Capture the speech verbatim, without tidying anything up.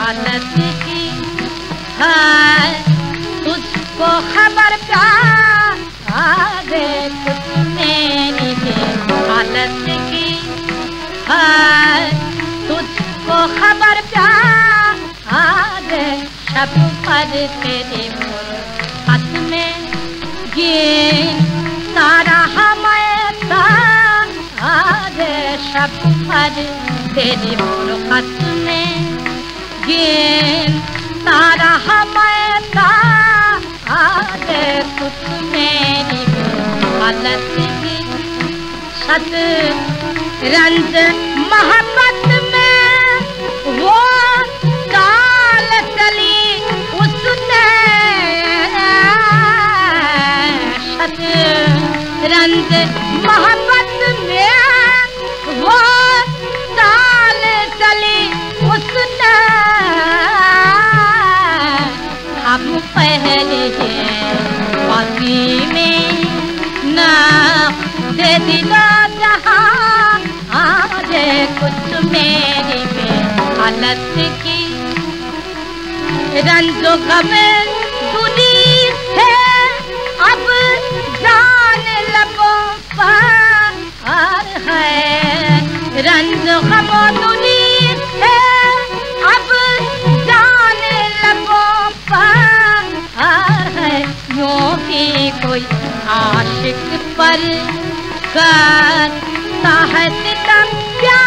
हालत की है तुझको खबर प्यार कुछ मेरी हालत की है तुझको खबर प्यार शब पर तेरे हाथ में ये सारा हमें शब पर तेरे हाथ में ये सारा हमें कुछ मेरी हालत की सत रंज मोहब्बत में वो काल चली उसने सत रंज मोहब्बत में वो काल चली उसने हम पहले बाकी में ना दे दिला जहाँ आज कुछ मेरी हालत की रंजो गम दूरी है अब जान लबों पर है रंजो गम दूरी है अब जान लबों पर है यूं भी कोई आशिक पर करता है सितम प्यार